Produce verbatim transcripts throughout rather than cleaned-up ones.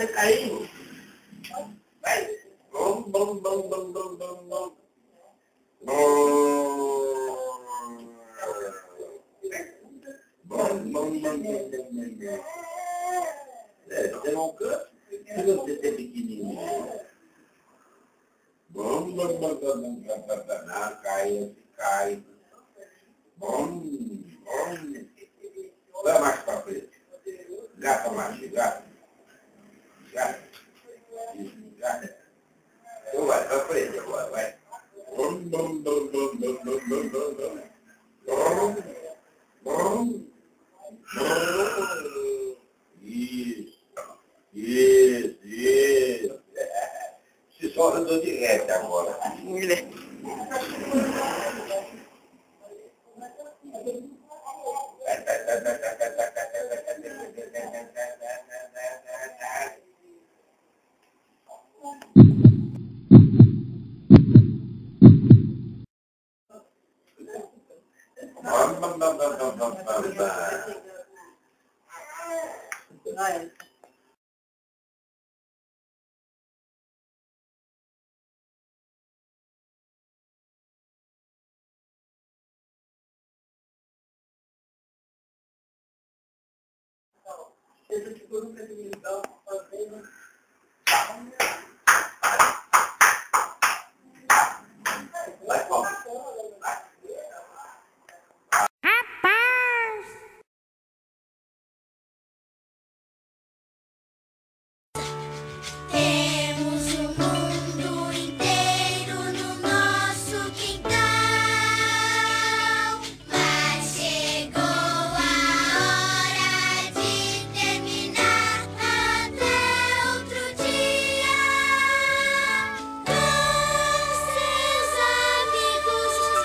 Você caiu. Vai. Bom, bom, bom, bom, bom, bom, bom. Bom, bom, bom, bom. É, você não cansa se você ser pequenininho. Bom, bom, bom, bom, bom, bom, bom. Não, cai, cai. Bom, bom. Vai mais pra frente. Gata mais, gata. Gata. Isso, gata. Então vai, pra frente agora, vai. Bom, bom, bom, bom, bom, bom, bom, bom, bom. Bom, bom. Isso, isso, isso. Se só eu dou de reta agora. Mulher. Vai. Esse tipo nunca se limpou, fazendo. Vai, vai. Temos o mundo inteiro no nosso quintal, mas chegou a hora de terminar até outro dia. Com seus amigos, os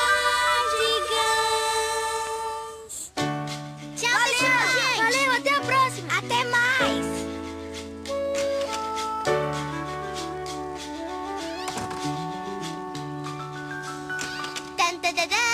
Backyardigans. Tchau, pessoal, gente! Valeu, até a próxima! Até mais! Dun, dun, dun, dun.